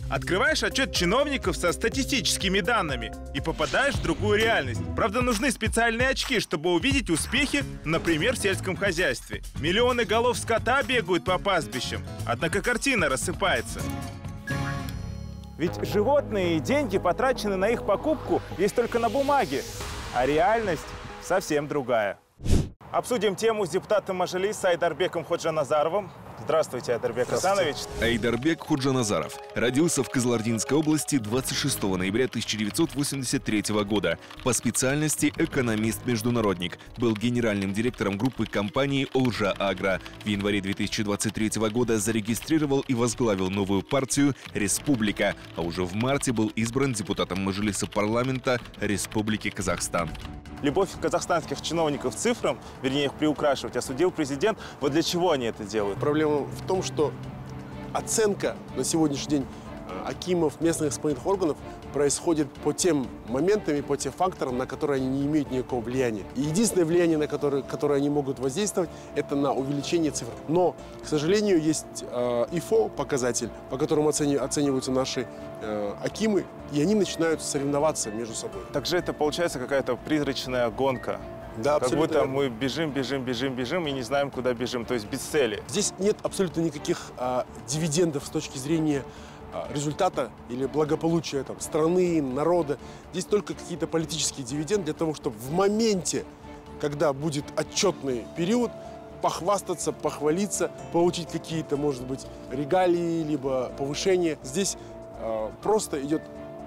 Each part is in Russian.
Открываешь отчет чиновников со статистическими данными и попадаешь в другую реальность. Правда, нужны специальные очки, чтобы увидеть успехи, например, в сельском хозяйстве. Миллионы голов скота бегают по пастбищам, однако картина рассыпается. Ведь животные и деньги, потрачены на их покупку, есть только на бумаге, а реальность совсем другая. Обсудим тему с депутатом Мажилиса Айдарбеком Ходжаназаровым. Здравствуйте, Айдарбек Асанович. Айдарбек Ходжаназаров родился в Кызылординской области 26 ноября 1983 года. По специальности экономист-международник. Был генеральным директором группы компании «Олжа Агро». В январе 2023 года зарегистрировал и возглавил новую партию «Республика», а уже в марте был избран депутатом Мажилиса парламента Республики Казахстан. Любовь казахстанских чиновников к цифрам, вернее их приукрашивать, осудил президент. Вот для чего они это делают? Проблема в том, что оценка на сегодняшний день акимов, местных исполнительных органов происходит по тем моментам и по тем факторам, на которые они не имеют никакого влияния. И единственное влияние, на которое они могут воздействовать, это на увеличение цифр. Но, к сожалению, есть ИФО показатель, по которому оцениваются наши акимы, и они начинают соревноваться между собой. Также это получается какая-то призрачная гонка. Да, как будто верно. мы бежим и не знаем, куда бежим, то есть без цели. Здесь нет абсолютно никаких дивидендов с точки зрения результата или благополучия страны, народа. Здесь только какие-то политические дивиденды для того, чтобы в моменте, когда будет отчетный период, похвастаться, похвалиться, получить какие-то, может быть, регалии, либо повышения. Здесь просто идет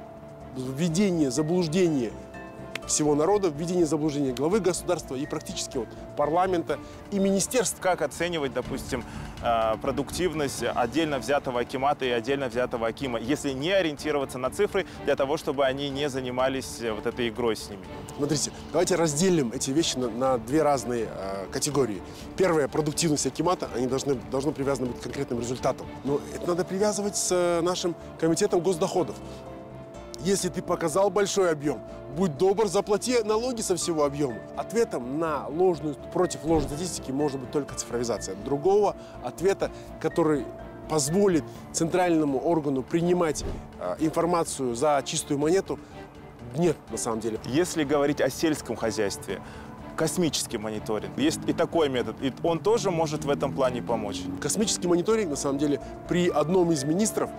введение, заблуждение всего народа, введение заблуждения главы государства и практически парламента и министерств. Как оценивать, допустим, продуктивность отдельно взятого акимата и отдельно взятого акима, если не ориентироваться на цифры для того, чтобы они не занимались вот этой игрой с ними? Смотрите, давайте разделим эти вещи на две разные категории. Первая — продуктивность акимата, они должны привязаны быть к конкретным результатам. Но это надо привязывать с нашим комитетом госдоходов. Если ты показал большой объем, будь добр, заплати налоги со всего объема. Ответом против ложной статистики может быть только цифровизация. Другого ответа, который позволит центральному органу принимать информацию за чистую монету, нет на самом деле. Если говорить о сельском хозяйстве, космический мониторинг. Есть и такой метод, и он тоже может в этом плане помочь. Космический мониторинг, на самом деле, при одном из министров,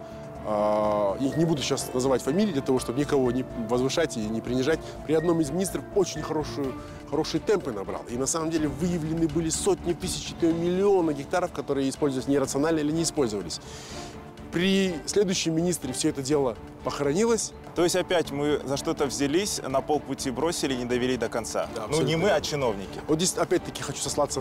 я не буду сейчас называть фамилии, для того, чтобы никого не возвышать и не принижать, при одном из министров очень хорошие темпы набрал. И на самом деле выявлены были сотни тысяч, миллионы гектаров, которые использовались нерационально или не использовались. При следующем министре все это дело похоронилось. То есть опять мы за что-то взялись, на полпути бросили и не довели до конца. Да, ну не мы, а чиновники. Вот здесь опять-таки хочу сослаться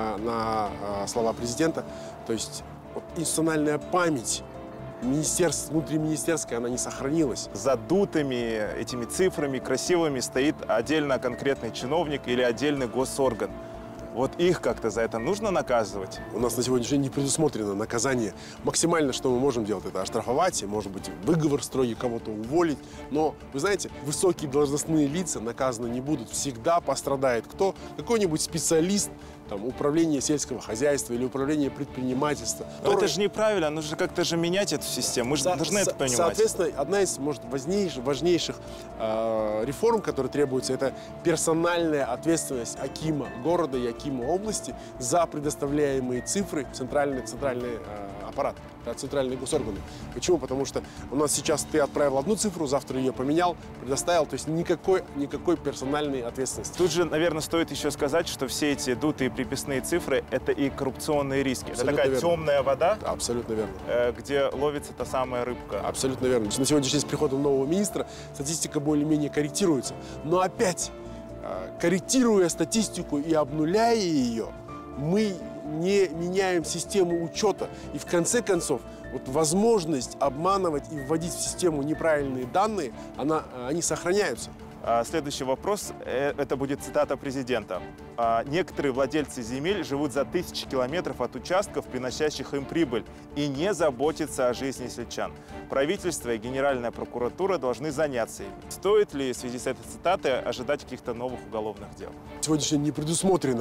на слова президента. То есть институциональная память внутриминистерская, она не сохранилась. За дутыми этими цифрами красивыми стоит отдельно конкретный чиновник или отдельный госорган. Вот их как-то за это нужно наказывать? У нас на сегодняшний день не предусмотрено наказание. Максимально, что мы можем делать, это оштрафовать, может быть, выговор строгий, кого-то уволить. Но, вы знаете, высокие должностные лица наказаны не будут. Всегда пострадает кто? Какой-нибудь специалист, управление сельского хозяйства или управление предпринимательства. Но это же неправильно, нужно как-то же менять эту систему, мы же должны это понимать. Соответственно, одна из, может, важнейших реформ, которые требуются, это персональная ответственность акима города и акима области за предоставляемые цифры в центральный аппарат, центральные госорганы. Почему? Потому что у нас сейчас ты отправил одну цифру, завтра ее поменял, предоставил, то есть никакой персональной ответственности. Тут же, наверное, стоит еще сказать, что все эти дутые приписные цифры – это и коррупционные риски. Абсолютно это такая верно. Темная вода, да, абсолютно верно. Где ловится та самая рыбка. Абсолютно верно. На сегодняшний день с приходом нового министра статистика более-менее корректируется. Но опять, корректируя статистику и обнуляя ее, мы не меняем систему учета. И в конце концов, возможность обманывать и вводить в систему неправильные данные, они сохраняются. Следующий вопрос, это будет цитата президента. Некоторые владельцы земель живут за тысячи километров от участков, приносящих им прибыль, и не заботятся о жизни сельчан. Правительство и Генеральная прокуратура должны заняться ими. Стоит ли в связи с этой цитатой ожидать каких-то новых уголовных дел? Сегодня не предусмотрено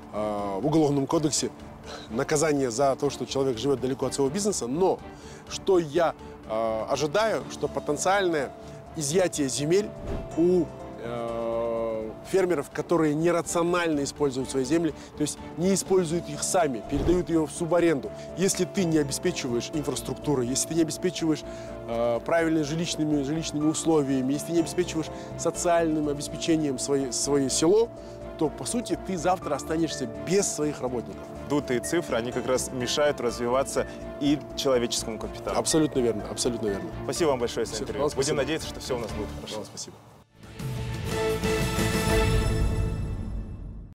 в Уголовном кодексе наказание за то, что человек живет далеко от своего бизнеса, но что я ожидаю, что потенциальное изъятие земель у фермеров, которые нерационально используют свои земли, то есть не используют их сами, передают ее в субаренду. Если ты не обеспечиваешь инфраструктурой, если ты не обеспечиваешь правильными жилищными условиями, если ты не обеспечиваешь социальным обеспечением свое село, то, по сути, ты завтра останешься без своих работников. Дутые цифры, они как раз мешают развиваться и человеческому капиталу. Абсолютно верно, абсолютно верно. Спасибо вам большое за интервью. Спасибо. Будем надеяться, что все у нас будет хорошо. Спасибо.